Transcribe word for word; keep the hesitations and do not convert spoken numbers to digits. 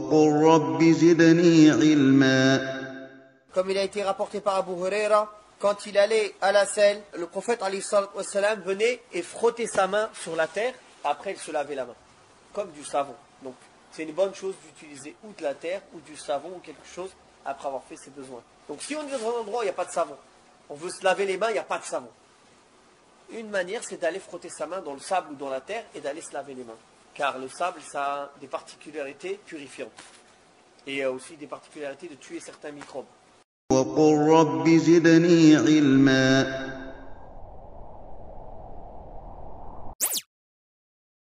Comme il a été rapporté par Abu Huraira, quand il allait à la selle, le prophète alayhi salatu wassalam venait et frottait sa main sur la terre, après il se lavait la main, comme du savon. Donc c'est une bonne chose d'utiliser ou de la terre ou du savon ou quelque chose après avoir fait ses besoins. Donc si on est dans un endroit où il n'y a pas de savon, on veut se laver les mains, il n'y a pas de savon. Une manière, c'est d'aller frotter sa main dans le sable ou dans la terre et d'aller se laver les mains. Car le sable, ça a des particularités purifiantes. Et il y a aussi des particularités de tuer certains microbes.